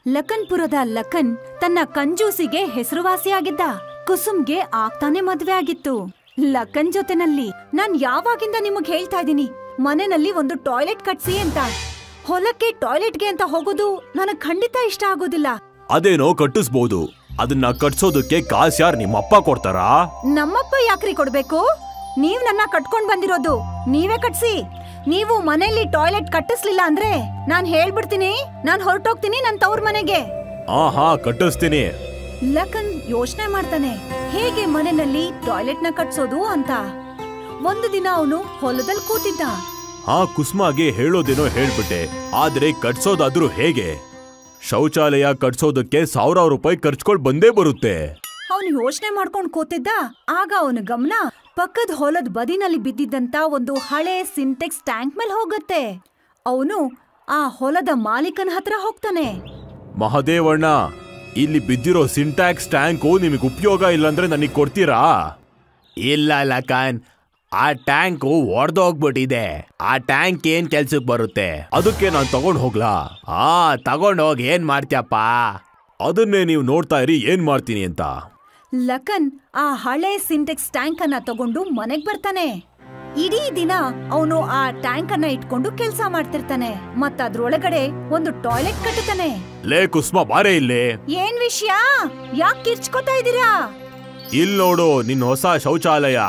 ಲಖನ್ಪುರದ ಲಖನ್ ತನ್ನ ಕಂಜೂಸಿಗೆ ಹೆಸರುವಾಸಿಯಾಗಿದ್ದ. ಕುಸುಮ್ಗೆ ಆಗ್ತಾನೆ ಮದ್ವೆ ಆಗಿತ್ತು. ಲಖನ್ ಜೊತೆನಲ್ಲಿ ನಾನ್ ಯಾವಾಗಿಂದ ನಿಮಗ್ ಹೇಳ್ತಾ ಇದೀನಿ, ಮನೆಯಲ್ಲಿ ಒಂದು ಟಾಯ್ಲೆಟ್ ಕಟ್ಸಿ ಅಂತ. ಹೊಲಕ್ಕೆ ಟಾಯ್ಲೆಟ್ಗೆ ಅಂತ ಹೋಗೋದು ನನಗ್ ಖಂಡಿತ ಇಷ್ಟ ಆಗೋದಿಲ್ಲ. ಅದೇನೋ ಕಟ್ಟಿಸ್ಬೋದು, ಅದನ್ನ ಕಟ್ಸೋದಕ್ಕೆ ಕಾಸ್ ಯಾರ್ ನಿಮ್ಮಪ್ಪ ಕೊಡ್ತಾರಾ? ನಮ್ಮಪ್ಪ ಯಾಕ್ರಿ ಕೊಡ್ಬೇಕು? ನೀವ್ ನನ್ನ ಕಟ್ಕೊಂಡ್ ಬಂದಿರೋದು, ನೀವೇ ಕಟ್ಸಿ. ನೀವು ಮನೆಯಲ್ಲಿ ಟಾಯ್ಲೆಟ್ ಕಟ್ಟಿಸ್ಲಿಲ್ಲ ಅಂದ್ರೆ ನಾನ್ ಹೇಳ್ಬಿಡ್ತೀನಿ, ನಾನ್ ಹೊರಟೋಗ್ತೀನಿ ನನ್ ತವ್ರ ಮನೆಗೆ. ಹಾ ಕಟ್ಟಿಸ್ತೀನಿ. ಲಖನ್ ಯೋಚನೆ ಮಾಡ್ತಾನೆ ಹೇಗೆ ಮನೆಯಲ್ಲಿ ಟಾಯ್ಲೆಟ್ ನ ಕಟ್ಸೋದು ಅಂತ. ಒಂದು ದಿನ ಅವನು ಹೊಲದಲ್ಲಿ ಕೂತಿದ್ದ. ಕುಸುಮಾಗೆ ಹೇಳೋದೇನೋ ಹೇಳ್ಬಿಟ್ಟೆ, ಆದ್ರೆ ಕಟ್ಸೋದಾದ್ರೂ ಹೇಗೆ? ಶೌಚಾಲಯ ಕಟ್ಸೋದಕ್ಕೆ 1000 ರೂಪಾಯಿ ಖರ್ಚ್ಕೊಳ್ ಬಂದೇ ಬರುತ್ತೆ. ಅವನು ಯೋಚನೆ ಮಾಡ್ಕೊಂಡ್ ಕೂತಿದ್ದ. ಆಗ ಅವನ ಗಮನ ಪಕ್ಕದ ಹೊಲದ ಬದಿನಲ್ಲಿ ಬಿದ್ದಿದ್ದಂತ ಒಂದು ಹಳೆ ಸಿಂಟೆಕ್ಸ್ ಟ್ಯಾಂಕ್ ಮೇಲೆ ಹೋಗುತ್ತೆ. ಅವನು ಆ ಹೊಲದ ಮಾಲೀಕನ ಹತ್ರ ಹೋಗ್ತಾನೆ. ಮಹದೇವಣ್ಣ, ಇಲ್ಲಿ ಬಿದ್ದಿರೋ ಸಿಂಟ್ಯಾಕ್ಸ್ ಟ್ಯಾಂಕು ನಿಮಗೆ ಉಪಯೋಗ ಇಲ್ಲಾಂದ್ರೆ ನನಗೆ ಕೊಡ್ತೀರಾ? ಇಲ್ಲ ಲಖನ್, ಆ ಟ್ಯಾಂಕು ಒಡೆದೋಗ್ಬಿಟ್ಟಿದೆ. ಆ ಟ್ಯಾಂಕ್ ಏನ್ ಕೆಲ್ಸಕ್ಕೆ ಬರುತ್ತೆ? ಅದಕ್ಕೆ ನಾನು ತಗೊಂಡ್ ಹೋಗ್ಲಾ? ತಗೊಂಡ್ ಹೋಗಿ ಏನ್ ಮಾಡ್ತೀಯಪ್ಪ? ಅದನ್ನೇ ನೀವು ನೋಡ್ತಾ ಇರಿ ಏನ್ ಮಾಡ್ತೀನಿ ಅಂತ. ಲಖನ್ ಆ ಹಳೆ ಸಿಂಟೆಕ್ಸ್ ಟ್ಯಾಂಕ್ ಅನ್ನ ತಗೊಂಡು ಮನೆಗ್ ಬರ್ತಾನೆ. ಇಡೀ ದಿನ ಅವನು ಆ ಟ್ಯಾಂಕ್ ಅನ್ನ ಇಟ್ಕೊಂಡು ಕೆಲ್ಸ ಮಾಡ್ತಿರ್ತಾನೆ. ಮತ್ತದ್ರೊಳಗಡೆ ಒಂದು ಟಾಯ್ಲೆಟ್ ಕಟ್ಟುತ್ತಾನೆ. ಲೇ ಕುಸುಮ, ಬಾರೇ ಇಲ್ಲಿ. ಏನ್ ವಿಷಯ? ಯಾಕೆ ಕಿರ್ಚ್ಕೋತಾ ಇದೀರಾ? ಇಲ್ ನೋಡು ನಿನ್ ಹೊಸ ಶೌಚಾಲಯ.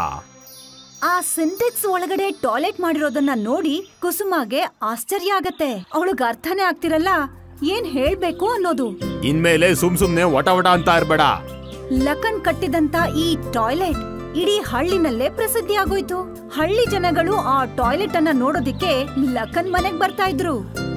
ಆ ಸಿಂಟೆಕ್ಸ್ ಒಳಗಡೆ ಟಾಯ್ಲೆಟ್ ಮಾಡಿರೋದನ್ನ ನೋಡಿ ಕುಸುಮಾಗೆ ಆಶ್ಚರ್ಯ ಆಗತ್ತೆ. ಅವಳಿಗೆ ಅರ್ಥನೇ ಆಗ್ತಿರಲ್ಲ ಏನ್ ಹೇಳ್ಬೇಕು ಅನ್ನೋದು. ಇನ್ಮೇಲೆ ಸುಮ್ನೆ ವಟ ಅಂತ ಇರ್ಬೇಡ. ಲಖನ್ ಕಟ್ಟಿದಂತ ಈ ಟಾಯ್ಲೆಟ್ ಇಡೀ ಹಳ್ಳಿನಲ್ಲೇ ಪ್ರಸಿದ್ಧಿ ಆಗೋಯ್ತು. ಹಳ್ಳಿ ಜನಗಳು ಆ ಟಾಯ್ಲೆಟ್ ಅನ್ನ ನೋಡೋದಿಕ್ಕೆ ಲಖನ್ ಮನೆಗ್ ಬರ್ತಾ ಇದ್ರು.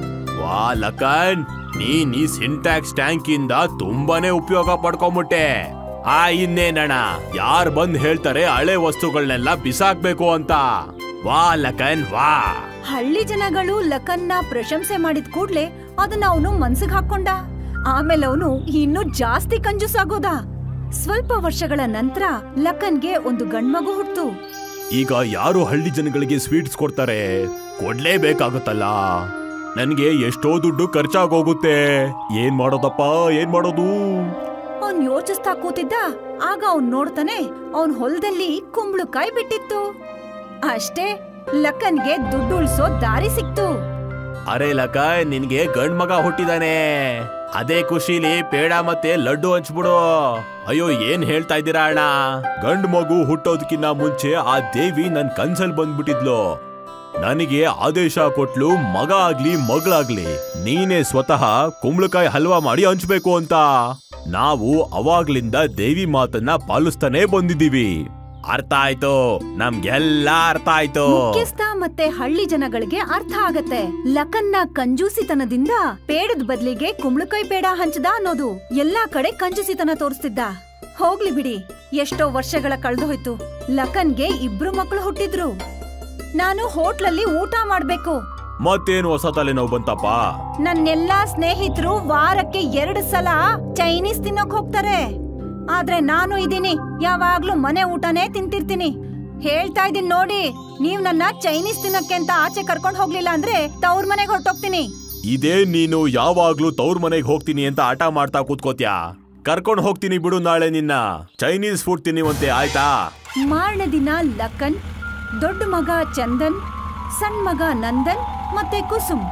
ವಾ ಲಖನ್, ನೀನ್ ಈ ಸಿಂಟ್ಯಾಕ್ಸ್ ಟ್ಯಾಂಕ್ ಇಂದ ತುಂಬಾನೇ ಉಪಯೋಗ ಪಡ್ಕೊಂಬಿಟ್ಟೆ. ಇನ್ನೇನಣ್ಣ, ಯಾರ್ ಬಂದ್ ಹೇಳ್ತಾರೆ ಹಳೆ ವಸ್ತುಗಳನ್ನೆಲ್ಲ ಬಿಸಾಕ್ಬೇಕು ಅಂತ? ವಾ ಲಖನ್ ವಾ. ಹಳ್ಳಿ ಜನಗಳು ಲಖನ್ನ ಪ್ರಶಂಸೆ ಮಾಡಿದ ಕೂಡ್ಲೆ ಅದನ್ನ ಅವನು ಮನ್ಸಿಗೆ ಹಾಕೊಂಡ. ಆಮೇಲೆ ಅವನು ಇನ್ನೂ ಜಾಸ್ತಿ ಕಂಜೂಸಾಗೋದ. ಸ್ವಲ್ಪ ವರ್ಷಗಳ ನಂತರ ಲಖನ್ಗೆ ಒಂದು ಗಂಡ್ಮಗು ಹುಟ್ತು. ಈಗ ಯಾರು ಹಳ್ಳಿ ಜನಗಳಿಗೆ ಸ್ವೀಟ್ಸ್ ಕೊಡ್ತಾರೆ? ಕೊಡ್ಲೇಬೇಕಾಗುತ್ತಲ್ಲ. ನನ್ಗೆ ಎಷ್ಟೋ ದುಡ್ಡು ಖರ್ಚಾಗೋಗುತ್ತೆ. ಏನ್ ಮಾಡೋದಪ್ಪ, ಏನ್ ಮಾಡೋದು? ಅವನ್ ಯೋಚಿಸ್ತಾ ಕೂತಿದ್ದ. ಆಗ ಅವನ್ ನೋಡ್ತಾನೆ, ಅವನ್ ಹೊಲದಲ್ಲಿ ಕುಂಬಳಕಾಯಿ ಬಿಟ್ಟಿತ್ತು. ಅಷ್ಟೇ, ಲಖನ್ಗೆ ದುಡ್ಡು ಉಳ್ಸೋ ದಾರಿ ಸಿಕ್ತು. ಅರೆ ಲಖನ್, ನಿನ್ಗೆ ಗಂಡ್ ಮಗ ಹುಟ್ಟಿದಾನೆ. ಅದೇ ಖುಷಿಲಿ ಪೇಡ ಮತ್ತೆ ಲಡ್ಡು ಹಂಚ್ಬಿಡು. ಅಯ್ಯೋ, ಏನ್ ಹೇಳ್ತಾ ಇದ್ದೀರಾ ಅಣ್ಣ? ಗಂಡ್ ಮಗು ಹುಟ್ಟೋದಕ್ಕಿಂತ ಮುಂಚೆ ಆ ದೇವಿ ನನ್ ಕನ್ಸಲ್ ಬಂದ್ಬಿಟ್ಟಿದ್ಲು. ನನಗೆ ಆದೇಶ ಕೊಟ್ಲು, ಮಗ ಆಗ್ಲಿ ಮಗಳಾಗ್ಲಿ ನೀನೇ ಸ್ವತಃ ಕುಂಬಳಕಾಯಿ ಹಲ್ವಾ ಮಾಡಿ ಹಂಚ್ಬೇಕು ಅಂತ. ನಾವು ಅವಾಗ್ಲಿಂದ ದೇವಿ ಮಾತನ್ನ ಪಾಲಿಸ್ತಾನೆ ಬಂದಿದ್ದೀವಿ. ಅರ್ಥ ಆಯ್ತು, ನಮ್ಗೆಲ್ಲ ಅರ್ಥ ಆಯ್ತು. ಮುಖ್ಯಸ್ಥ ಮತ್ತೆ ಹಳ್ಳಿ ಜನಗಳಿಗೆ ಅರ್ಥ ಆಗತ್ತೆ. ಲಖನ್ನ ಕಂಜೂಸಿತನದಿಂದ ಪೇಡದ ಬದ್ಲಿಗೆ ಕುಂಬಳಕಾಯಿ ಪೇಡ ಹಂಚದ ಅನ್ನೋದು. ಎಲ್ಲಾ ಕಡೆ ಕಂಜೂಸಿತನ ತೋರಿಸ್ತಿದ್ದ. ಹೋಗ್ಲಿ ಬಿಡಿ, ಎಷ್ಟೋ ವರ್ಷಗಳ ಕಳೆದೋಯ್ತು. ಲಖನ್ಗೆ 2 ಮಕ್ಕಳು ಹುಟ್ಟಿದ್ರು. ನಾನು ಹೋಟ್ಲಲ್ಲಿ ಊಟ ಮಾಡ್ಬೇಕು. ಮತ್ತೇನು ಹೊಸ ತಲೆನೋವು ಬಂತಪ್ಪ? ನನ್ನೆಲ್ಲಾ ಸ್ನೇಹಿತರು ವಾರಕ್ಕೆ 2 ಸಲ ಚೈನೀಸ್ ತಿನ್ನೋಕ್ ಹೋಗ್ತಾರೆ. ಆದ್ರೆ ನಾನು ಇದೀನಿ, ಯಾವಾಗ್ಲೂ ಮನೆ ಊಟನೇ ತಿಂತಿರ್ತೀನಿ. ಹೇಳ್ತಾ ಇದೀನಿ ನೋಡಿ, ನೀವ್ ನನ್ನ ಚೈನೀಸ್ ತಿನ್ನಕ್ಕೆ ಅಂತ ಆಚೆ ಕರ್ಕೊಂಡ್ ಹೋಗ್ಲಿಲ್ಲ ಅಂದ್ರೆ ತವ್ರ ಮನೆಗೆ ಹೊರಟೋಗ್ತೀನಿ. ಇದೇ ನೀನು ಯಾವಾಗ್ಲೂ ತವ್ರ ಮನೆಗೆ ಹೋಗ್ತೀನಿ ಅಂತ ಆಟ ಮಾಡ್ತಾ ಕೂತ್ಕೋತ್ಯಾ? ಕರ್ಕೊಂಡ್ ಹೋಗ್ತೀನಿ ಬಿಡು ನಾಳೆ ನಿನ್ನ. ಚೈನೀಸ್ ಫುಡ್ ತಿನ್ನಿವಂತೆ, ಆಯ್ತಾ? ಮಾರನೇ ದಿನ ಲಖನ್, ದೊಡ್ಡ ಮಗ ಚಂದನ್, ಸಣ್ಣ ಮಗ ನಂದನ್ ಮತ್ತೆ ಕುಸುಮ್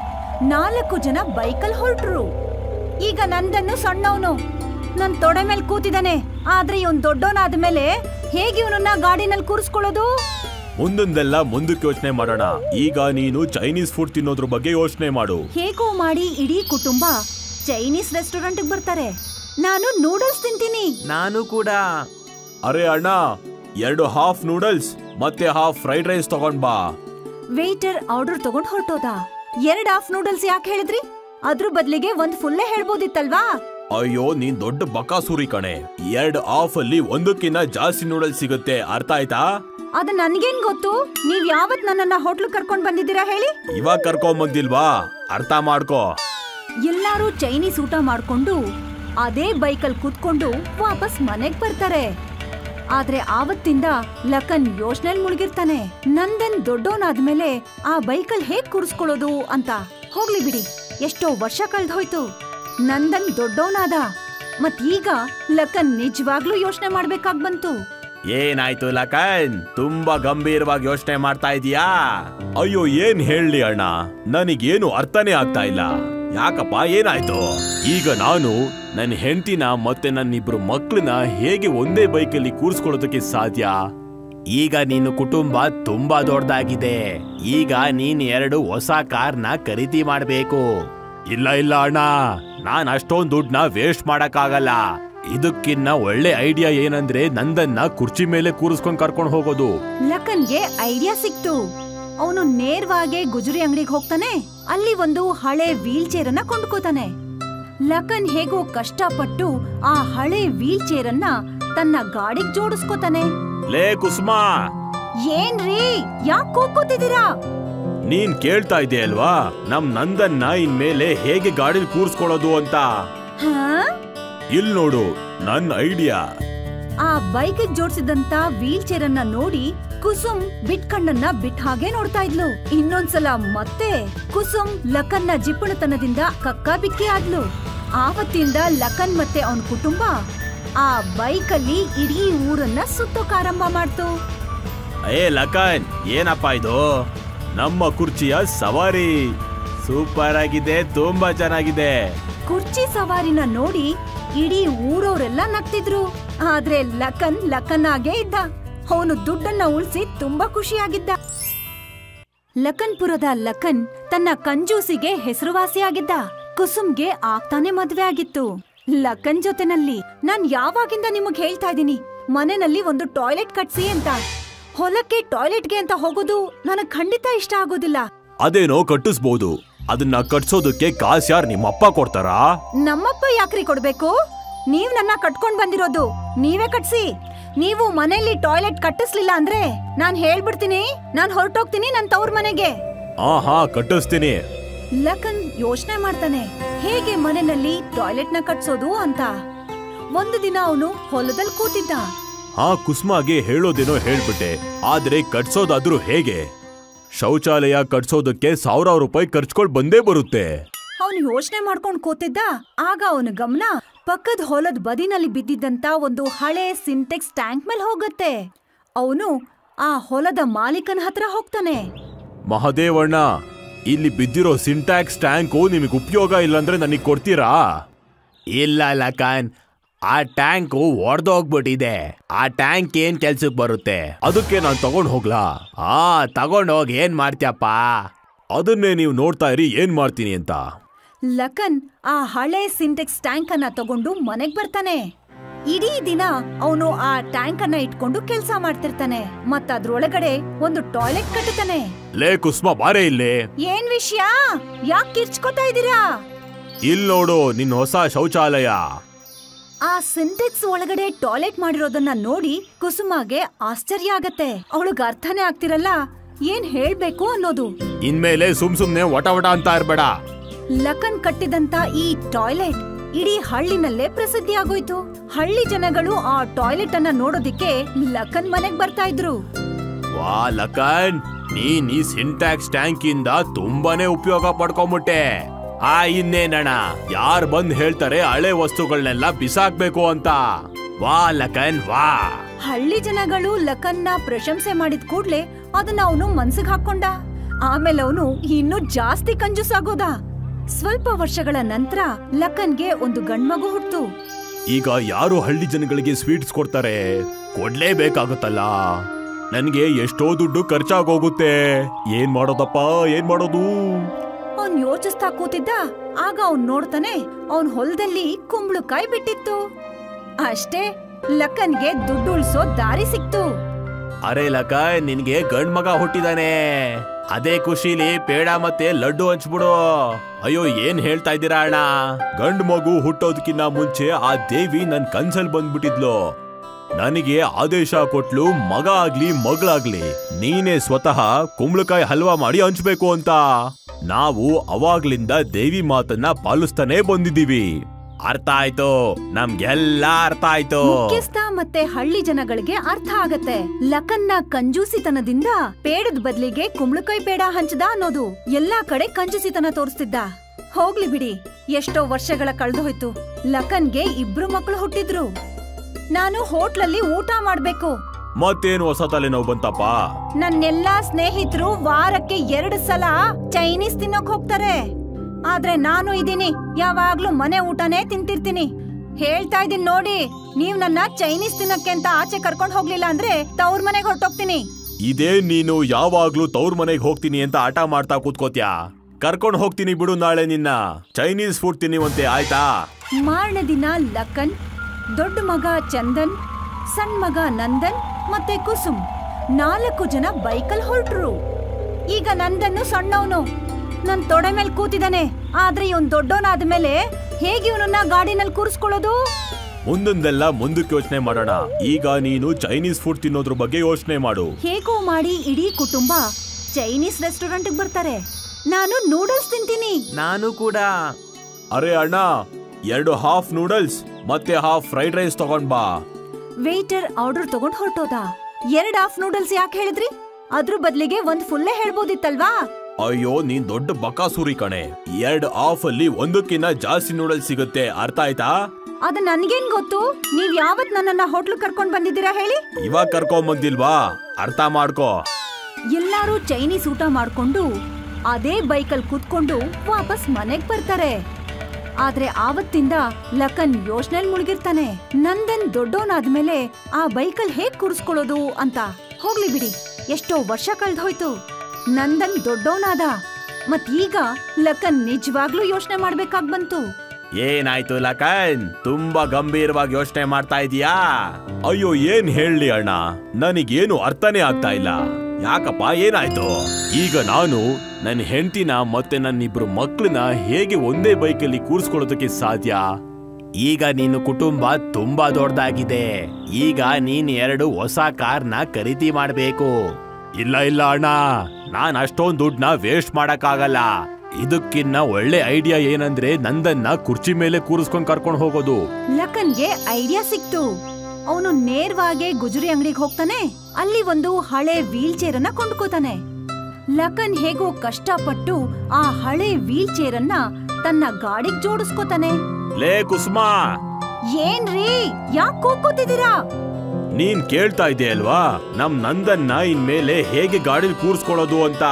4 ಜನ ಬೈಕಲ್ ಹೊರಟ್ರು. ಈಗ ನಂದನ್ನು ಸಣ್ಣವನು ನನ್ ತೊಡೆ ಮೇಲೆ ಕೂತಿದ್ದಾನೆ. ಆದ್ರೆ ಇವನ್ ದೊಡ್ಡವನಾದ್ಮೇಲೆ ಹೇಗೆ ಇವನನ್ನ ಗಾಡಿನಲ್ಲಿ ಕೂರಿಸ್ಕೊಳ್ಳೋದು? ಮುಂದೆಲ್ಲ ಮುಂದಕ್ಕೆ ಯೋಚನೆ ಮಾಡೋಣ. ಈಗ ನೀನು ಚೈನೀಸ್ ಫುಡ್ ತಿನ್ನೋದ್ರ ಬಗ್ಗೆ ಯೋಚನೆ ಮಾಡು. ಹೇಗೋ ಮಾಡಿ ಇಡೀ ಕುಟುಂಬ ಚೈನೀಸ್ ರೆಸ್ಟೋರೆಂಟ್ ಬರ್ತಾರೆ. ನಾನು ನೂಡಲ್ಸ್ ತಿಂತೀನಿ. ನಾನು ಕೂಡ. ಅರೆ ಅಣ್ಣ, 2 ಹಾಫ್ ನೂಡಲ್ಸ್ ಮತ್ತೆ ಹಾಫ್ ಫ್ರೈಡ್ ರೈಸ್ ತಗೊಂಡ್ ಬಾ. ವೇಟರ್ ಆರ್ಡರ್ ತಗೊಂಡ್ ಹೊರಟೋದ. 2 ಹಾಫ್ ನೂಡಲ್ಸ್ ಯಾಕೆ ಹೇಳಿದ್ರಿ? ಅದ್ರ ಬದ್ಲಿಗೆ 1 ಫುಲ್ಲೇ ಹೇಳ್ಬೋದಿತ್ತಲ್ವಾ? ಅಯ್ಯೋ, ನೀನ್ ದೊಡ್ಡ ಬಕಾಸೂರಿ ಕಣೆ. 2 ಆಫ್ ಅಲ್ಲಿ 1ಕ್ಕಿಂತ ಜಾಸ್ತಿ ನೂಡಲ್ಸ್ ಸಿಗುತ್ತೆ, ಅರ್ಥ ಆಯ್ತಾ? ಅದು ನನ್ಗೇನ್ ಗೊತ್ತು? ನೀವ್ ಯಾವತ್ ನನ್ನನ್ನ ಹೋಟ್ಲು ಕರ್ಕೊಂಡ್ ಬಂದಿದ್ದೀರಾ ಹೇಳಿ? ಇವಾಗ ಕರ್ಕೊಂಡ್ ಬಂದಿಲ್ವಾ? ಅರ್ಥ ಮಾಡ್ಕೋ. ಎಲ್ಲಾರು ಚೈನೀಸ್ ಊಟ ಮಾಡ್ಕೊಂಡು ಅದೇ ಬೈಕಲ್ ಕೂತ್ಕೊಂಡು ವಾಪಸ್ ಮನೆಗ್ ಬರ್ತಾರೆ. ಆದ್ರೆ ಆವತ್ತಿಂದ ಲಖನ್ ಯೋಚನೆಲ್ ಮುಳುಗಿರ್ತಾನೆ. ನಂದನ್ ದೊಡ್ಡವನಾದ್ಮೇಲೆ ಆ ಬೈಕಲ್ ಹೇಗ್ ಕೂರಿಸ್ಕೊಳ್ಳೋದು ಅಂತ. ಹೋಗ್ಲಿ ಬಿಡಿ, ಎಷ್ಟೋ ವರ್ಷ ಕಳ್ದೋಯ್ತು. ನಂದನ್ ದೊಡ್ಡವನಾದ. ಮತ್ತೀಗ ಲಖನ್ ನಿಜವಾಗ್ಲೂ ಯೋಚನೆ ಮಾಡ್ಬೇಕಾಗ್ ಬಂತು. ಏನಾಯ್ತು ಲಖನ್, ತುಂಬಾ ಗಂಭೀರವಾಗಿ ಯೋಚನೆ ಮಾಡ್ತಾ ಇದೀಯಾ? ಅಯ್ಯೋ ಏನ್ ಹೇಳಿ ಅಣ್ಣ, ನನಗೇನು ಅರ್ಥನೇ ಆಗ್ತಾ ಇಲ್ಲ. ಯಾಕಪ್ಪ ಏನಾಯ್ತು? ಈಗ ನಾನು ನನ್ನ ಹೆಂಡತಿನ ಮತ್ತೆ ನನ್ನಿಬ್ರು ಮಕ್ಕಳನ್ನ ಹೇಗೆ ಒಂದೇ ಬೈಕಲ್ಲಿ ಕೂರ್ಸ್ಕೊಳ್ಳೋದಕ್ಕೆ ಸಾಧ್ಯ? ಈಗ ನಿನ್ನ ಕುಟುಂಬ ತುಂಬಾ ದೊಡ್ಡದಾಗಿದೆ. ಈಗ ನೀನ್ 2 ಹೊಸ ಕಾರ್ನ ಖರೀದಿ ಮಾಡ್ಬೇಕು. ಇಲ್ಲ ಇಲ್ಲ ಅಣ್ಣ, ನಾನ್ ಅಷ್ಟೊಂದ್ ದುಡ್ಡನ್ನ ವೇಸ್ಟ್ ಮಾಡಕ್ಕಾಗಲ್ಲ. ಇದಕ್ಕಿನ್ನ ಒಳ್ಳೆ ಐಡಿಯಾ ಏನಂದ್ರೆ ನಂದನ್ನ ಕುರ್ಚಿ ಮೇಲೆ ಕೂರಿಸ್ಕೊಂಡ್ ಕರ್ಕೊಂಡು ಹೋಗೋದು. ಲಖನ್ಗೆ ಐಡಿಯಾ ಸಿಕ್ತು. ಅವನು ನೇರವಾಗಿ ಗುಜರಿ ಅಂಗಡಿಗೆ ಹೋಗ್ತಾನೆ. ಅಲ್ಲಿ ಒಂದು ಹಳೆ ವೀಲ್ ಚೇರ್ ಅನ್ನ ಕೊಂಡ್ಕೋತಾನೆ. ಲಖನ್ ಹೇಗೋ ಕಷ್ಟಪಟ್ಟು ಆ ಹಳೆ ವೀಲ್ ಚೇರ್ ಅನ್ನ ತನ್ನ ಗಾಡಿಗೆ ಜೋಡಿಸ್ಕೋತಾನೆ. ಲೇ ಕುಸುಮಾ, ಏನ್ರೀ ಯಾಕ್ ಕೂಗ್ಕೋತಿದ್ದೀರಾ? ನೀನ್ ಕೇಳ್ತಾ ಇದ್ದೆ ಅಲ್ವಾ ನಮ್ ನಂದನ್ನ ಇನ್ಮೇಲೆ ಹೇಗೆ ಗಾಡಿಲಿ ಕೂರ್ಸ್ಕೊಳ್ಳೋದು ಅಂತ. ಇಲ್ ನೋಡು ನನ್ ಐಡಿಯಾ. ಆ ಬೈಕ್ ಜೋಡಿಸಿದಂತ ವೀಲ್ ಚೇರ್ ಅನ್ನ ನೋಡಿ ಕುಸುಮ್ ಬಿಟ್ಕಣ್ಣನ್ನ ಬಿಟ್ ಹಾಗೆ ನೋಡ್ತಾ ಇದ್ಲು. ಇನ್ನೊಂದ್ಸಲ ಮತ್ತೆ ಕುಸುಮ್ ಲಖನ್ನ ಜಿಪ್ಪಣತನದಿಂದ ಕಕ್ಕಾಬಿಕ್ಕಿ ಆದ್ಲು. ಆವತ್ತಿಂದ ಲಖನ್ ಮತ್ತೆ ಅವನ್ ಕುಟುಂಬ ಆ ಬೈಕಲ್ಲಿ ಇಡೀ ಊರನ್ನ ಸುತ್ತೋಕಾರಂಭ ಮಾಡ್ತು. ಏ ಲಖನ್, ಏನಪ್ಪ ಇದು? ನಮ್ಮ ಕುರ್ಚಿಯ ಸವಾರಿ ಸೂಪರ್ ಆಗಿದೆ, ತುಂಬಾ ಚೆನ್ನಾಗಿದೆ. ಕುರ್ಚಿ ಸವಾರಿನ ನೋಡಿ ಇಡೀ ಊರವರೆಲ್ಲ ನಗ್ತಿದ್ರು. ಆದ್ರೆ ಲಖನ್ ಆಗೇ ಇದ್ದ. ಅವನು ದುಡ್ಡನ್ನ ಉಳಿಸಿ ತುಂಬಾ ಖುಷಿಯಾಗಿದ್ದ. ಲಖನ್ಪುರದ ಲಖನ್ ತನ್ನ ಕಂಜೂಸಿಗೆ ಹೆಸರುವಾಸಿಯಾಗಿದ್ದ. ಕುಸುಮ್ಗೆ ಆಗ್ತಾನೆ ಮದ್ವೆ ಆಗಿತ್ತು. ಲಖನ್ ಜೊತೆನಲ್ಲಿ ನಾನ್ ಯಾವಾಗಿಂದ ನಿಮಗ್ ಹೇಳ್ತಾ ಇದೀನಿ, ಮನೆಯಲ್ಲಿ ಒಂದು ಟಾಯ್ಲೆಟ್ ಕಟ್ಸಿ ಅಂತ. ಹೊಲಕ್ಕೆ ಟಾಯ್ಲೆಟ್ಗೆ ಅಂತ ಹೋಗೋದು ನನಗ್ ಖಂಡಿತ ಇಷ್ಟ ಆಗೋದಿಲ್ಲ. ಅದೇನೋ ಕಟ್ಟಿಸ್ಬೋದು, ಅದನ್ನ ಕಟ್ಸೋದಕ್ಕೆ ಕಾಸು ಯಾರು ನಿಮ್ಮಪ್ಪ ಕೊಡ್ತಾರಾ? ನಮ್ಮಪ್ಪ ಯಾಕ್ರಿ ಕೊಡ್ಬೇಕು? ನೀವ್ ನನ್ನ ಕಟ್ಕೊಂಡ್ ಬಂದಿರೋದು, ನೀವೇ ಕಟ್ಸಿ. ನೀವು ಮನೆಯಲ್ಲಿ ಟಾಯ್ಲೆಟ್ ಕಟ್ಟಿಸ್ಲಿಲ್ಲ ಅಂದ್ರೆ ನಾನ್ ಹೇಳ್ಬಿಡ್ತೀನಿ, ನಾನ್ ಹೊರಟೋಗ್ತೀನಿ ನನ್ ತವ್ರ ಮನೆಗೆ. ಹಾ ಕಟ್ಟಿಸ್ತೀನಿ. ಲಖನ್ ಯೋಚನೆ ಮಾಡ್ತಾನೆ ಹೇಗೆ ಮನೆಯಲ್ಲಿ ಟಾಯ್ಲೆಟ್ ನ ಕಟ್ಸೋದು ಅಂತ. ಒಂದು ದಿನ ಅವನು ಹೊಲದಲ್ಲಿ ಕೂತಿದ್ದ. ಕುಸುಮಾಗೆ ಹೇಳೋದೇನೋ ಹೇಳ್ಬಿಟ್ಟೆ, ಆದ್ರೆ ಕಟ್ಸೋದಾದ್ರೂ ಹೇಗೆ? ಶೌಚಾಲಯ ಕಟ್ಸೋದಕ್ಕೆ 1000 ರೂಪಾಯಿ ಖರ್ಚ್ಕೊಳ್ ಬಂದೇ ಬರುತ್ತೆ. ಅವನು ಯೋಚನೆ ಮಾಡ್ಕೊಂಡ್ ಕೂತಿದ್ದ. ಆಗ ಅವನ ಗಮನ ಪಕ್ಕದ ಹೊಲದ ಬದಿನಲ್ಲಿ ಬಿದ್ದಿದ್ದಂತ ಒಂದು ಹಳೆ ಸಿಂಟೆಕ್ಸ್ ಟ್ಯಾಂಕ್ ಮೇಲೆ ಹೋಗುತ್ತೆ. ಅವನು ಆ ಹೊಲದ ಮಾಲೀಕನ ಹತ್ರ ಹೋಗ್ತಾನೆ. ಮಹದೇವಣ್ಣ, ಇಲ್ಲಿ ಬಿದ್ದಿರೋ ಸಿಂಟ್ಯಾಕ್ಸ್ ಟ್ಯಾಂಕು ನಿಮಗೆ ಉಪಯೋಗ ಇಲ್ಲಾಂದ್ರೆ ನನಗೆ ಕೊಡ್ತೀರಾ? ಇಲ್ಲ ಲಖನ್, ಆ ಟ್ಯಾಂಕು ಒಡೆದೋಗ್ಬಿಟ್ಟಿದೆ. ಆ ಟ್ಯಾಂಕ್ ಏನ್ ಕೆಲ್ಸಕ್ಕೆ ಬರುತ್ತೆ? ಅದಕ್ಕೆ ನಾನು ತಗೊಂಡ್ ಹೋಗ್ಲಾ? ತಗೊಂಡ್ ಹೋಗಿ ಏನ್ ಮಾಡ್ತೀಯಪ್ಪ? ಅದನ್ನೇ ನೀವು ನೋಡ್ತಾ ಇರಿ ಏನ್ ಮಾಡ್ತೀನಿ ಅಂತ. ಲಖನ್ ಆ ಹಳೆ ಸಿಂಟೆಕ್ಸ್ ಟ್ಯಾಂಕ್ ಅನ್ನ ತಗೊಂಡು ಮನೆಗ್ ಬರ್ತಾನೆ. ಇಡೀ ದಿನ ಅವನು ಆ ಟ್ಯಾಂಕ್ ಅನ್ನ ಇಟ್ಕೊಂಡು ಕೆಲ್ಸ ಮಾಡ್ತಿರ್ತಾನೆ. ಮತ್ತದ್ರೊಳಗಡೆ ಒಂದು ಟಾಯ್ಲೆಟ್ ಕಟ್ಟುತ್ತಾನೆ. ಲೇ ಕುಸುಮ, ಬಾರೇ ಇಲ್ಲಿ. ಏನ್ ವಿಷಯ? ಯಾಕೆ ಕಿರ್ಚ್ಕೋತಾ ಇದೀರಾ? ಇಲ್ ನೋಡು ನಿನ್ ಹೊಸ ಶೌಚಾಲಯ. ಆ ಸಿಂಟೆಕ್ಸ್ ಒಳಗಡೆ ಟಾಯ್ಲೆಟ್ ಮಾಡಿರೋದನ್ನ ನೋಡಿ ಕುಸುಮಾಗೆ ಆಶ್ಚರ್ಯ ಆಗತ್ತೆ. ಅವಳಿಗೆ ಅರ್ಥನೇ ಆಗ್ತಿರಲ್ಲ ಏನ್ ಹೇಳ್ಬೇಕು ಅನ್ನೋದು. ಇನ್ಮೇಲೆ ಸುಮ್ನೆ ವಟ ಅಂತ ಇರ್ಬೇಡ. ಲಖನ್ ಕಟ್ಟಿದಂತ ಈ ಟಾಯ್ಲೆಟ್ ಇಡೀ ಹಳ್ಳಿನಲ್ಲೇ ಪ್ರಸಿದ್ಧಿ ಆಗೋಯ್ತು. ಹಳ್ಳಿ ಜನಗಳು ಆ ಟಾಯ್ಲೆಟ್ ಅನ್ನ ನೋಡೋದಿಕ್ಕೆ ಲಖನ್ ಮನೆಗ್ ಬರ್ತಾ ಇದ್ರು. ವಾ ಲಖನ್, ನೀನ್ ಈ ಸಿಂಟ್ಯಾಕ್ಸ್ ಟ್ಯಾಂಕ್ ಇಂದ ತುಂಬಾನೇ ಉಪಯೋಗ ಪಡ್ಕೊಂಬಿಟ್ಟೆ. ಇನ್ನೇನಣ್ಣ, ಯಾರ್ ಬಂದ್ ಹೇಳ್ತಾರೆ ಹಳೆ ವಸ್ತುಗಳನ್ನೆಲ್ಲ ಬಿಸಾಕ್ಬೇಕು ಅಂತ? ವಾ ಲಖನ್ ವಾ. ಹಳ್ಳಿ ಜನಗಳು ಲಖನ್ನ ಪ್ರಶಂಸೆ ಮಾಡಿದ ಕೂಡ್ಲೆ ಅದನ್ನ ಅವನು ಮನ್ಸಿಗೆ ಹಾಕೊಂಡ. ಆಮೇಲೆ ಅವನು ಇನ್ನೂ ಜಾಸ್ತಿ ಕಂಜೂಸಾಗೋದ. ಸ್ವಲ್ಪ ವರ್ಷಗಳ ನಂತರ ಲಖನ್ಗೆ ಒಂದು ಗಂಡ್ಮಗು ಹುಟ್ಟು. ಈಗ ಯಾರು ಹಳ್ಳಿ ಜನಗಳಿಗೆ ಸ್ವೀಟ್ಸ್ ಕೊಡ್ತಾರೆ? ಕೊಡ್ಲೇಬೇಕಾಗುತ್ತಲ್ಲ. ನನ್ಗೆ ಎಷ್ಟೋ ದುಡ್ಡು ಖರ್ಚಾಗೋಗುತ್ತೆ. ಏನ್ ಮಾಡೋದಪ್ಪ, ಏನ್ ಮಾಡೋದು? ಅವನ್ ಯೋಚಿಸ್ತಾ ಕೂತಿದ್ದ. ಆಗ ಅವನ್ ನೋಡ್ತಾನೆ ಅವನ್ ಹೊಲದಲ್ಲಿ ಕುಂಬಳಕಾಯಿ ಬಿಟ್ಟಿತ್ತು. ಅಷ್ಟೇ, ಲಖನ್ಗೆ ದುಡ್ಡು ಉಳಿಸೋ ದಾರಿ ಸಿಕ್ತು. ಅರೆ ಲಖನ್, ನಿನ್ಗೆ ಗಂಡ್ ಮಗ ಹುಟ್ಟಿದಾನೆ. ಅದೇ ಖುಷಿಲಿ ಪೇಡ ಮತ್ತೆ ಲಡ್ಡು ಹಂಚ್ಬಿಡು. ಅಯ್ಯೋ ಏನ್ ಹೇಳ್ತಾ ಇದ್ದೀರಾ ಅಣ್ಣ? ಗಂಡ್ ಮಗು ಹುಟ್ಟೋದಕ್ಕಿನ್ನ ಮುಂಚೆ ಆ ದೇವಿ ನನ್ ಕನ್ಸಲ್ ಬಂದ್ಬಿಟ್ಟಿದ್ಲು. ನನಗೆ ಆದೇಶ ಕೊಟ್ಲು, ಮಗ ಆಗ್ಲಿ ಮಗಳಾಗ್ಲಿ ನೀನೇ ಸ್ವತಃ ಕುಂಬಳಕಾಯಿ ಹಲ್ವಾ ಮಾಡಿ ಹಂಚ್ಬೇಕು ಅಂತ. ನಾವು ಅವಾಗ್ಲಿಂದ ದೇವಿ ಮಾತನ್ನ ಪಾಲಿಸ್ತಾನೆ ಬಂದಿದ್ದೀವಿ. ಅರ್ಥ ಆಯ್ತು, ನಮ್ಗೆಲ್ಲ ಅರ್ಥ ಆಯ್ತು. ಮುಖ್ಯಸ್ಥ ಮತ್ತೆ ಹಳ್ಳಿ ಜನಗಳಿಗೆ ಅರ್ಥ ಆಗತ್ತೆ. ಲಖನ್ನ ಕಂಜೂಸಿತನದಿಂದ ಪೇಡದ ಬದಲಿಗೆ ಕುಂಬಳಕಾಯಿ ಪೇಡ ಹಂಚದ ಅನ್ನೋದು. ಎಲ್ಲಾ ಕಡೆ ಕಂಜೂಸಿತನ ತೋರಿಸ್ತಿದ್ದ. ಹೋಗ್ಲಿ ಬಿಡಿ, ಎಷ್ಟೋ ವರ್ಷಗಳ ಕಳೆದೋಯ್ತು. ಲಖನ್ಗೆ 2 ಮಕ್ಕಳು ಹುಟ್ಟಿದ್ರು. ನಾನು ಹೋಟ್ಲಲ್ಲಿ ಊಟ ಮಾಡ್ಬೇಕು. ಮತ್ತೇನು ಹೊಸ ತಲೆನೋವು ಬಂತಪ್ಪ? ನನ್ನೆಲ್ಲಾ ಸ್ನೇಹಿತರು ವಾರಕ್ಕೆ 2 ಸಲ ಚೈನೀಸ್ ತಿನ್ನೋಕ್ ಹೋಗ್ತಾರೆ. ಆದ್ರೆ ನಾನು ಇದೀನಿ, ಯಾವಾಗ್ಲೂ ಮನೆ ಊಟನೇ ತಿಂತಿರ್ತೀನಿ. ಹೇಳ್ತಾ ಇದೀನಿ ನೋಡಿ, ನೀವ್ ನನ್ನ ಚೈನೀಸ್ ತಿನ್ನಕ್ಕೆ ಅಂತ ಆಚೆ ಕರ್ಕೊಂಡ್ ಹೋಗ್ಲಿಲ್ಲ ಅಂದ್ರೆ ತವ್ರ ಮನೆಗ್ ಹೊರಟೋಗ್ತೀನಿ. ಇದೇ ನೀನು ಯಾವಾಗ್ಲೂ ತವ್ರ ಮನೆಗ್ ಹೋಗ್ತೀನಿ ಅಂತ ಆಟ ಮಾಡ್ತಾ ಕೂತ್ಕೋತ್ಯಾ? ಕರ್ಕೊಂಡ್ ಹೋಗ್ತೀನಿ ಬಿಡು, ನಾಳೆ ನಿನ್ನ ಚೈನೀಸ್ ಫುಡ್ ತಿನ್ನಿವಂತೆ, ಆಯ್ತಾ? ಮಾರನೇ ದಿನ ಲಖನ್, ದೊಡ್ಡ ಮಗ ಚಂದನ್, ಸಣ್ಣ ಮಗ ನಂದನ್ ಮತ್ತೆ ಕುಸುಮ್ 4 ಜನ ಬೈಕಲ್ ಹೊರಟ್ರು. ಈಗ ನಂದನ್ನು ಸಣ್ಣವನು ನನ್ ತೊಡೆ ಮೇಲೆ ಕೂತಿದ್ದಾನೆ. ಆದ್ರೆ ಇವನ್ ದೊಡ್ಡವನಾದ್ಮೇಲೆ ಹೇಗೆ ಇವನನ್ನ ಗಾಡಿನಲ್ಲಿ ಕೂರಿಸ್ಕೊಳ್ಳೋದು? ಮುಂದೊಂದೆಲ್ಲ ಮುಂದಕ್ಕೆ ಯೋಚನೆ ಮಾಡೋಣ. ಈಗ ನೀನು ಚೈನೀಸ್ ಫುಡ್ ತಿನ್ನೋದ್ರ ಬಗ್ಗೆ ಯೋಚನೆ ಮಾಡು. ಹೇಗೋ ಮಾಡಿ ಇಡೀ ಕುಟುಂಬ ಚೈನೀಸ್ ರೆಸ್ಟೋರೆಂಟ್ ಬರ್ತಾರೆ. ನಾನು ನೂಡಲ್ಸ್ ತಿಂತೀನಿ. ನಾನು ಕೂಡ. ಅರೆ ಅಣ್ಣ, 2 ಹಾಫ್ ನೂಡಲ್ಸ್ ಮತ್ತೆ ಹಾಫ್ ಫ್ರೈಡ್ ರೈಸ್ ತಗೊಂಡ್ ಬಾ. ವೇಟರ್ ಆರ್ಡರ್ ತಗೊಂಡ್ ಹೊರಟೋದ. 2 ಹಾಫ್ ನೂಡಲ್ಸ್ ಯಾಕೆ ಹೇಳಿದ್ರಿ? ಅದ್ರ ಬದ್ಲಿಗೆ 1 ಫುಲ್ಲೇ ಹೇಳ್ಬೋದಿತ್ತಲ್ವಾ? ಅಯ್ಯೋ, ನೀನ್ ದೊಡ್ಡ ಬಕಾಸೂರಿ ಕಣೆ. 2 ಹಾಫ್ ಅಲ್ಲಿ 1ಕ್ಕಿಂತ ಜಾಸ್ತಿ ನೂಡಲ್ಸ್ ಸಿಗುತ್ತೆ, ಅರ್ಥ ಆಯ್ತಾ? ಅದ ನನ್ಗೇನ್ ಗೊತ್ತು? ನೀವ್ ಯಾವತ್ ನನ್ನನ್ನ ಹೋಟ್ಲು ಕರ್ಕೊಂಡ್ ಬಂದಿದ್ದೀರಾ ಹೇಳಿ? ಇವಾಗ ಕರ್ಕೊಂಡ್ ಬಂದಿಲ್ವಾ? ಅರ್ಥ ಮಾಡ್ಕೋ. ಎಲ್ಲಾರು ಚೈನೀಸ್ ಊಟ ಮಾಡ್ಕೊಂಡು ಅದೇ ಬೈಕಲ್ ಕೂತ್ಕೊಂಡು ವಾಪಸ್ ಮನೆಗ್ ಬರ್ತಾರೆ. ಆದ್ರೆ ಆವತ್ತಿಂದ ಲಖನ್ ಯೋಚನೆಲ್ ಮುಳುಗಿರ್ತಾನೆ. ನಂದನ್ ದೊಡ್ಡವನಾದ್ಮೇಲೆ ಆ ಬೈಕಲ್ ಹೇಗ್ ಕೂರಿಸ್ಕೊಳ್ಳೋದು ಅಂತ. ಹೋಗ್ಲಿ ಬಿಡಿ, ಎಷ್ಟೋ ವರ್ಷ ಕಳ್ದೋಯ್ತು. ನಂದನ್ ದೊಡ್ಡವನಾದ. ಮತ್ತೀಗ ಲಖನ್ ನಿಜವಾಗ್ಲೂ ಯೋಚನೆ ಮಾಡ್ಬೇಕಾಗ್ ಬಂತು. ಏನಾಯ್ತು ಲಖನ್? ತುಂಬಾ ಗಂಭೀರವಾಗಿ ಯೋಚನೆ ಮಾಡ್ತಾ ಇದೀಯಾ? ಅಯ್ಯೋ, ಏನ್ ಹೇಳಿ ಅಣ್ಣ, ನನಗೇನು ಅರ್ಥನೇ ಆಗ್ತಾ ಇಲ್ಲ. ಯಾಕಪ್ಪ, ಏನಾಯ್ತು? ಈಗ ನಾನು ನನ್ನ ಹೆಂಡತಿನ ಮತ್ತೆ ನನ್ನಿಬ್ರು ಮಕ್ಕಳನ್ನ ಹೇಗೆ ಒಂದೇ ಬೈಕಲ್ಲಿ ಕೂರಿಸ್ಕೊಳ್ಳೋದಕ್ಕೆ ಸಾಧ್ಯ? ಈಗ ನೀನು ಕುಟುಂಬ ತುಂಬಾ ದೊಡ್ಡದಾಗಿದೆ. ಈಗ ನೀನ್ 2 ಹೊಸ ಕಾರ್ನ ಖರೀದಿ ಮಾಡ್ಬೇಕು. ಇಲ್ಲ ಇಲ್ಲ ಅಣ್ಣ, ನಾನ್ ಅಷ್ಟೊಂದ್ ದುಡ್ಡನ್ನ ವೇಸ್ಟ್ ಮಾಡಕ್ಕಾಗಲ್ಲ. ಇದಕ್ಕಿನ್ನ ಒಳ್ಳೆ ಐಡಿಯಾ ಏನಂದ್ರೆ ನಂದನ್ನ ಕುರ್ಚಿ ಮೇಲೆ ಕೂರಿಸ್ಕೊಂಡ್ ಕರ್ಕೊಂಡ್ ಹೋಗೋದು. ಲಖನ್ಗೆ ಐಡಿಯಾ ಸಿಕ್ತು. ಅವನು ನೇರವಾಗಿ ಗುಜರಿ ಅಂಗಡಿಗೆ ಹೋಗ್ತಾನೆ. ಅಲ್ಲಿ ಒಂದು ಹಳೆ ವೀಲ್ ಚೇರ್ ಅನ್ನ ಕೊಂಡ್ಕೋತಾನೆ. ಲಖನ್ ಹೇಗೋ ಕಷ್ಟಪಟ್ಟು ಆ ಹಳೆ ವೀಲ್ ಚೇರ್ ಅನ್ನ ತನ್ನ ಗಾಡಿಗೆ ಜೋಡಿಸ್ಕೋತಾನೆ. ಲೇ ಕುಸುಮಾ, ಏನ್ರೀ ಯಾಕೆ ಕೂತಿದ್ದೀರಾ? ನೀನ್ ಕೇಳ್ತಾ ಇದ್ದೆ ಅಲ್ವಾ ನಮ್ ನಂದನ್ನ ಇನ್ಮೇಲೆ ಹೇಗೆ ಗಾಡಿಲಿ ಕೂರಿಸ್ಕೊಳ್ಳೋದು ಅಂತ.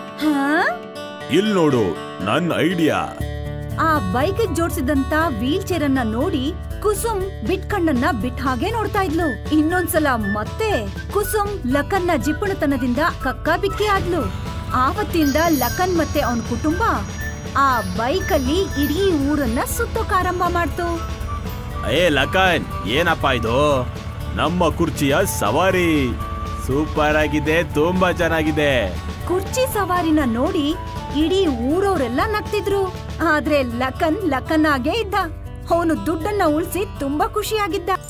ಇಲ್ ನೋಡು ನನ್ ಐಡಿಯಾ. ಆ ಬೈಕ್ ಜೋಡಿಸಿದಂತ ವೀಲ್ ಚೇರ್ ಅನ್ನ ನೋಡಿ ಕುಸುಮ್ ಬಿಟ್ಕಣ್ಣನ್ನ ಬಿಟ್ ಹಾಗೆ ನೋಡ್ತಾ ಇದ್ಲು. ಇನ್ನೊಂದ್ಸಲ ಮತ್ತೆ ಕುಸುಮ್ ಲಖನ್ನ ಜಿಪ್ಪಣತನದಿಂದ ಕಕ್ಕಾಬಿಕ್ಕಿ ಆದ್ಲು. ಆವತ್ತಿಂದ ಲಖನ್ ಮತ್ತೆ ಅವನ್ ಕುಟುಂಬ ಆ ಬೈಕಲ್ಲಿ ಇಡೀ ಊರನ್ನ ಸುತ್ತೋಕ್ ಆರಂಭ ಮಾಡ್ತು. ಏ ಲಖನ್, ಏನಪ್ಪಾ ಇದು? ನಮ್ಮ ಕುರ್ಚಿಯ ಸವಾರಿ ಸೂಪರ್ ಆಗಿದೆ, ತುಂಬಾ ಚೆನ್ನಾಗಿದೆ. ಕುರ್ಚಿ ಸವಾರಿನ ನೋಡಿ ಇಡೀ ಊರವರೆಲ್ಲ ನಗ್ತಿದ್ರು. ಆದ್ರೆ ಲಖನ್ ಲಖನ್ ಆಗೇ ಇದ್ದ. ಅವನು ದುಡ್ಡನ್ನ ಉಳಿಸಿ ತುಂಬಾ ಖುಷಿಯಾಗಿದ್ದ.